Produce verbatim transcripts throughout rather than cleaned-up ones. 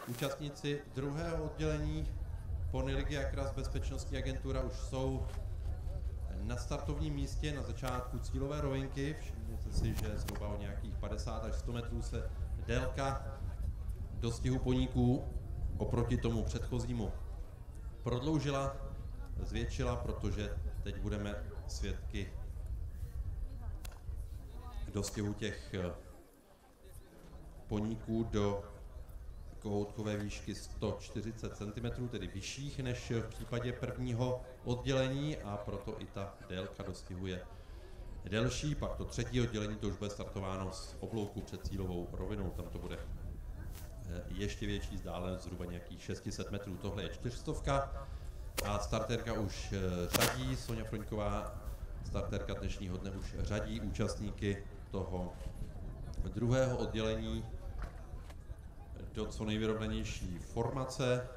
Účastníci druhého oddělení Pony ligy Akras Bezpečnostní agentura už jsou na startovním místě na začátku cílové rovinky. Všimněte si, že zhruba o nějakých padesát až sto metrů se délka dostihu poníků oproti tomu předchozímu prodloužila, zvětšila, protože teď budeme svědky dostihu těch poníků do kohoutkové výšky sto čtyřicet centimetrů, tedy vyšších než v případě prvního oddělení, a proto i ta délka dostihu je delší. Pak to třetí oddělení, to už bude startováno z oblouku před cílovou rovinou, tam to bude ještě větší vzdálenost, zhruba nějakých šest set metrů. Tohle je čtyřstovka a starterka už řadí, Soňa Froňková, starterka dnešního dne, už řadí účastníky toho druhého oddělení do co nejvyrovnanější formace.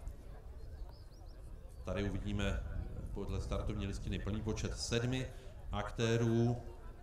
Tady uvidíme podle startovní listiny plný počet sedmi aktérů.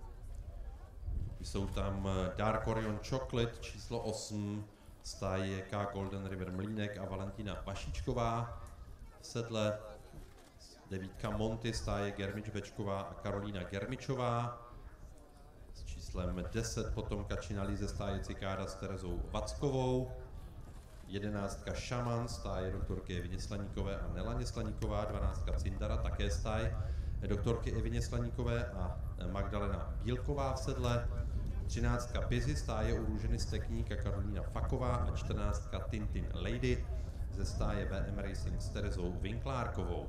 Jsou tam Dark Orion Chocolate číslo osm, stáje K Golden River Mlýnek a Valentina Vašíčková v sedle. Devítka Monty, stáje Germič Bečková a Karolína Germičová. S číslem deset potom Kačina Líze, stáje Cikáda s Terezou Vackovou. Jedenáctka Šaman, stáje doktorky Evině Slaníkové a Nelaně Slaníková. Dvanáctka Cindara, také stáje doktorky Evině Slaníkové a Magdalena Bílková v sedle. Třináctka Busy, stáje u Růženy Stekník a Karolína Faková a čtrnáctka Tintin Lady ze stáje V M Racing s Terezou Vinklárkovou.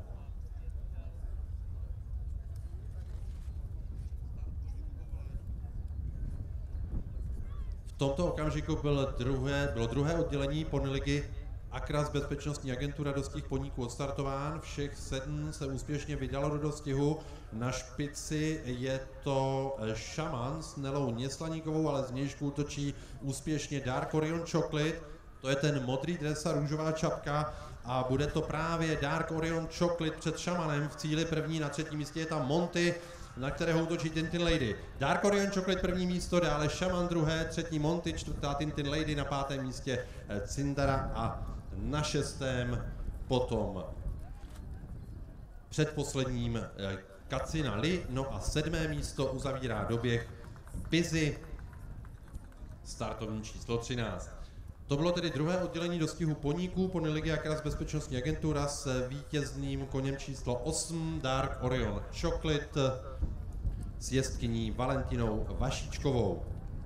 V tomto okamžiku byl druhé, bylo druhé oddělení Pony ligy Akras Bezpečnostní agentura dostih poníků odstartován. Všech sedm se úspěšně vydalo do dostihu. Na špici je to Šaman s Nelou Něslaníkovou, ale z nějšku točí úspěšně Dark Orion Chocolate. To je ten modrý dres a růžová čapka a bude to právě Dark Orion Chocolate před Šamanem. V cíli první, na třetím místě je tam Monty, na kterého útočí Tintin Lady. Dark Orion Chocolate první místo, dále Šaman druhé, třetí Monty, čtvrtá Tintin Lady, na pátém místě Cindara a na šestém potom předposledním Kacina Li. No a sedmé místo uzavírá doběh Busy, startovní číslo třináct. To bylo tedy druhé oddělení dostihu poníků Pony ligy Akras Bezpečnostní agentura s vítězným koněm číslo osm Dark Orion Chocolate s jezdkyní Valentinou Vašíčkovou.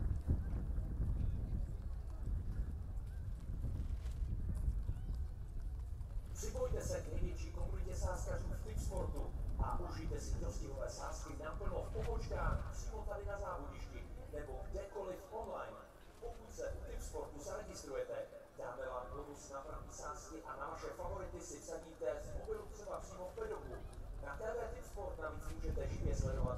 Připojte se k největší komunitě sázkařů v Tipsportu a užijte si dostihové sázky naplno v pobočkách přímo tady na závodišti nebo kdekoliv online. Pokud se u Tipsportu zaregistrujete, dáme vám bonus na první sázky a na vaše favority si vsadíte z mobilu třeba přímo v pedoku. Na T V Tipsport navíc můžete živě sledovat